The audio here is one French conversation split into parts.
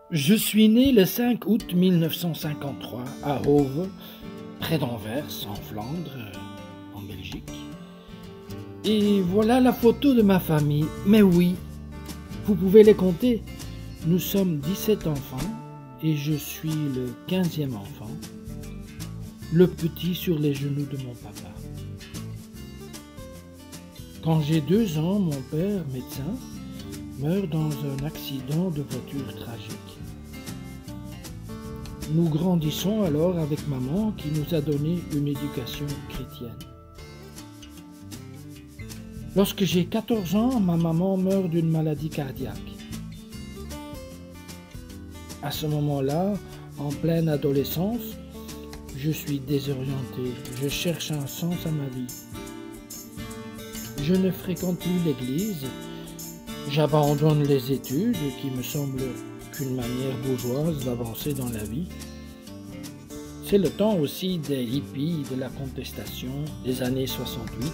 Je suis né le 5 août 1953 à Hove, près d'Anvers, en Flandre, en Belgique. Et voilà la photo de ma famille. Mais oui, vous pouvez les compter. Nous sommes 17 enfants et je suis le 15e enfant, le petit sur les genoux de mon papa. Quand j'ai 2 ans, mon père, médecin, meurt dans un accident de voiture tragique. Nous grandissons alors avec maman qui nous a donné une éducation chrétienne. Lorsque j'ai 14 ans, ma maman meurt d'une maladie cardiaque. À ce moment-là, en pleine adolescence, je suis désorienté. Je cherche un sens à ma vie. Je ne fréquente plus l'église. J'abandonne les études qui me semblent qu'une manière bourgeoise d'avancer dans la vie. C'est le temps aussi des hippies, de la contestation des années 68.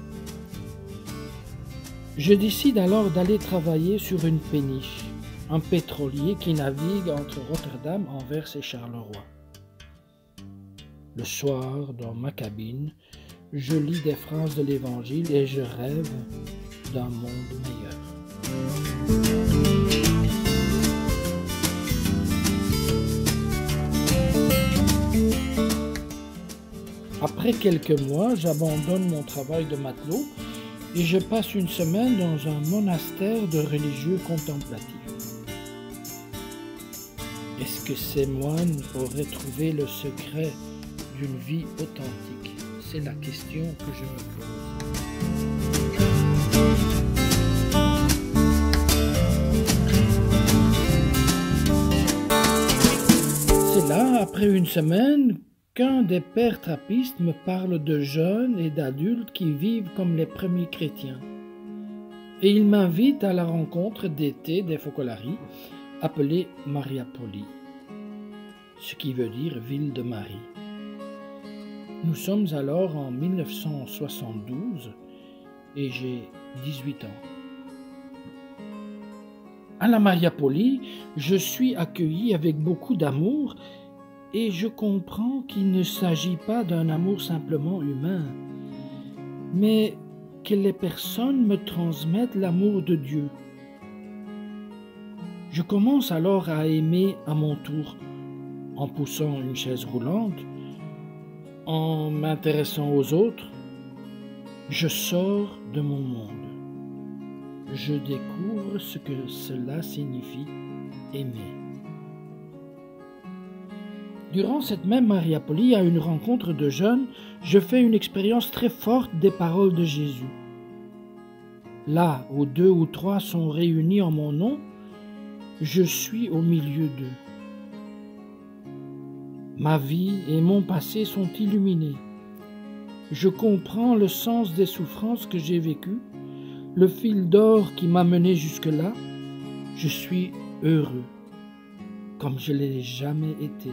Je décide alors d'aller travailler sur une péniche, un pétrolier qui navigue entre Rotterdam, Anvers et Charleroi. Le soir, dans ma cabine, je lis des phrases de l'Évangile et je rêve d'un monde meilleur. Après quelques mois, j'abandonne mon travail de matelot et je passe une semaine dans un monastère de religieux contemplatifs. Est-ce que ces moines auraient trouvé le secret d'une vie authentique? C'est la question que je me pose. C'est là, après une semaine, qu'un des pères trappistes me parle de jeunes et d'adultes qui vivent comme les premiers chrétiens. Et il m'invite à la rencontre d'été des Focolari, appelée Mariapoli, ce qui veut dire ville de Marie. Nous sommes alors en 1972 et j'ai 18 ans. À la Mariapoli, je suis accueilli avec beaucoup d'amour et je comprends qu'il ne s'agit pas d'un amour simplement humain, mais que les personnes me transmettent l'amour de Dieu. Je commence alors à aimer à mon tour, en poussant une chaise roulante, en m'intéressant aux autres. Je sors de mon monde. Je découvre ce que cela signifie aimer. Durant cette même Mariapoli, à une rencontre de jeunes, je fais une expérience très forte des paroles de Jésus. Là où 2 ou 3 sont réunis en mon nom, je suis au milieu d'eux. Ma vie et mon passé sont illuminés. Je comprends le sens des souffrances que j'ai vécues, le fil d'or qui m'a mené jusque-là. Je suis heureux, comme je ne l'ai jamais été.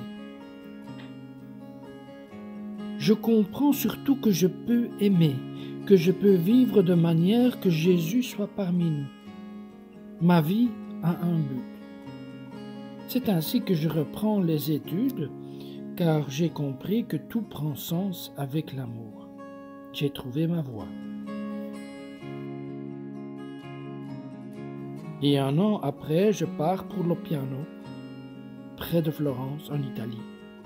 Je comprends surtout que je peux aimer, que je peux vivre de manière que Jésus soit parmi nous. Ma vie a un but. C'est ainsi que je reprends les études, car j'ai compris que tout prend sens avec l'amour. J'ai trouvé ma voie. Et 1 an après, je pars pour Loppiano, près de Florence, en Italie.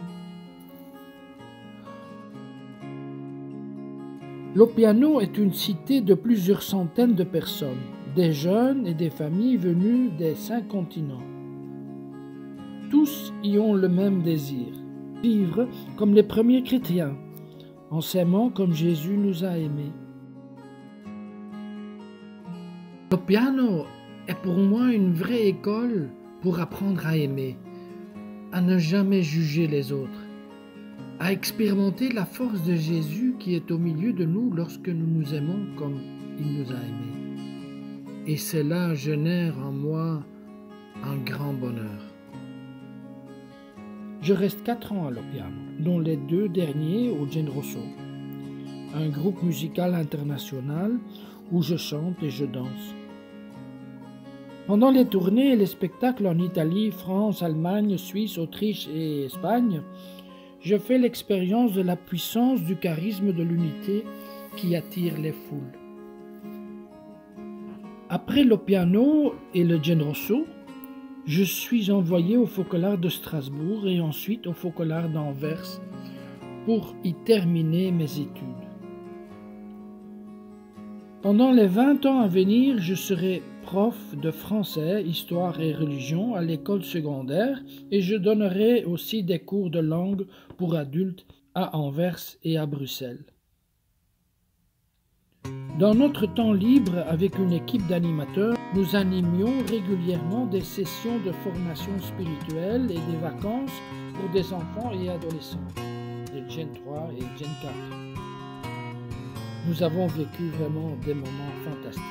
Loppiano est une cité de plusieurs centaines de personnes, des jeunes et des familles venues des 5 continents. Tous y ont le même désir, vivre comme les premiers chrétiens, en s'aimant comme Jésus nous a aimés. Loppiano est pour moi une vraie école pour apprendre à aimer, à ne jamais juger les autres, à expérimenter la force de Jésus qui est au milieu de nous lorsque nous nous aimons comme il nous a aimés. Et cela génère en moi un grand bonheur. Je reste 4 ans à Loppiano, dont les 2 derniers au Genrosso, un groupe musical international où je chante et je danse. Pendant les tournées et les spectacles en Italie, France, Allemagne, Suisse, Autriche et Espagne, je fais l'expérience de la puissance du charisme de l'unité qui attire les foules. Après le piano et le Genrosso, je suis envoyé au Focolare de Strasbourg et ensuite au Focolare d'Anvers pour y terminer mes études. Pendant les 20 ans à venir, je serai prof de français, histoire et religion à l'école secondaire et je donnerai aussi des cours de langue pour adultes à Anvers et à Bruxelles. Dans notre temps libre, avec une équipe d'animateurs, nous animions régulièrement des sessions de formation spirituelle et des vacances pour des enfants et adolescents, de Gen 3 et Gen 4. Nous avons vécu vraiment des moments fantastiques.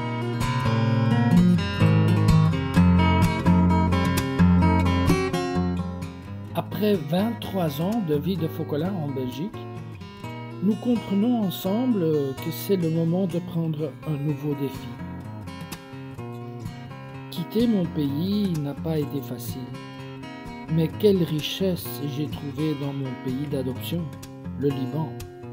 Après 23 ans de vie de focolare en Belgique, nous comprenons ensemble que c'est le moment de prendre un nouveau défi. Quitter mon pays n'a pas été facile, mais quelle richesse j'ai trouvée dans mon pays d'adoption, le Liban.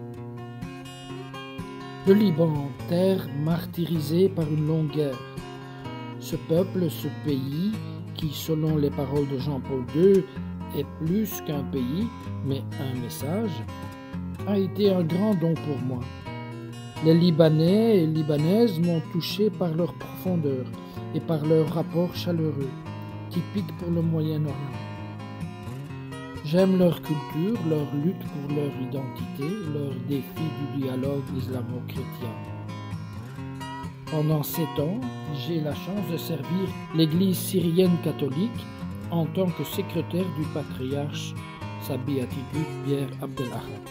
Le Liban, terre martyrisée par une longue guerre. Ce peuple, ce pays, qui selon les paroles de Jean-Paul II, est plus qu'un pays, mais un message, a été un grand don pour moi. Les Libanais et Libanaises m'ont touché par leur profondeur et par leur rapport chaleureux, typique pour le Moyen-Orient. J'aime leur culture, leur lutte pour leur identité, leur défi du dialogue islamo-chrétien. Pendant 7 ans, j'ai la chance de servir l'Église syrienne catholique en tant que secrétaire du patriarche Sa Béatitude Pierre Abdelahad.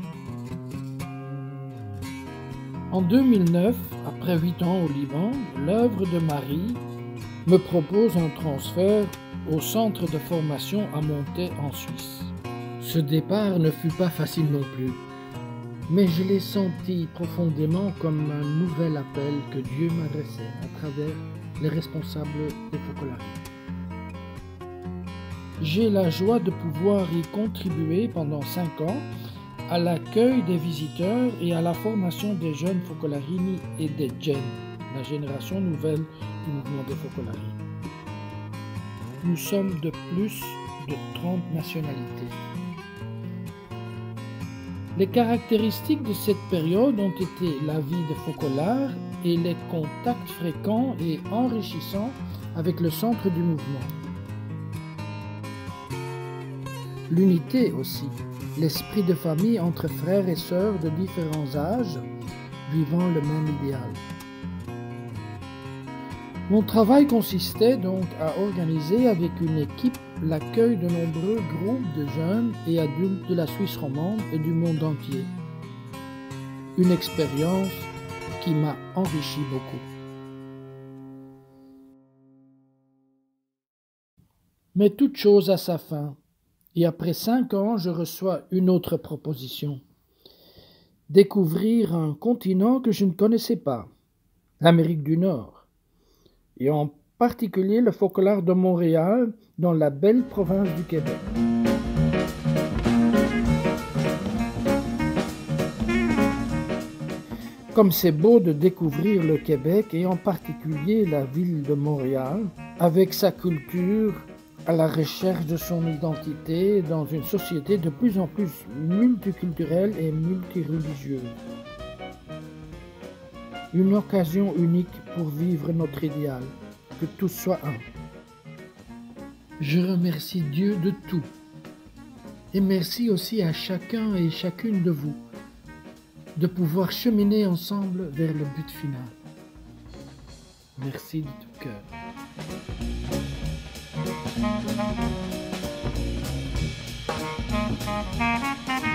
En 2009, après 8 ans au Liban, l'œuvre de Marie me propose un transfert au centre de formation à Montaix en Suisse. Ce départ ne fut pas facile non plus, mais je l'ai senti profondément comme un nouvel appel que Dieu m'adressait à travers les responsables des Focolaries. J'ai la joie de pouvoir y contribuer pendant 5 ans à l'accueil des visiteurs et à la formation des jeunes Focolarini et des Gen, la génération nouvelle du mouvement des Focolaries. Nous sommes de plus de 30 nationalités. Les caractéristiques de cette période ont été la vie de Focolare et les contacts fréquents et enrichissants avec le centre du mouvement. L'unité aussi, l'esprit de famille entre frères et sœurs de différents âges vivant le même idéal. Mon travail consistait donc à organiser avec une équipe l'accueil de nombreux groupes de jeunes et adultes de la Suisse romande et du monde entier. Une expérience qui m'a enrichi beaucoup. Mais toute chose a sa fin, et après 5 ans, je reçois une autre proposition. Découvrir un continent que je ne connaissais pas, l'Amérique du Nord. Et en particulier le Focolare de Montréal, dans la belle province du Québec. Comme c'est beau de découvrir le Québec, et en particulier la ville de Montréal, avec sa culture, à la recherche de son identité dans une société de plus en plus multiculturelle et multireligieuse. Une occasion unique pour vivre notre idéal, que tout soit un. Je remercie Dieu de tout. Et merci aussi à chacun et chacune de vous de pouvoir cheminer ensemble vers le but final. Merci de tout cœur.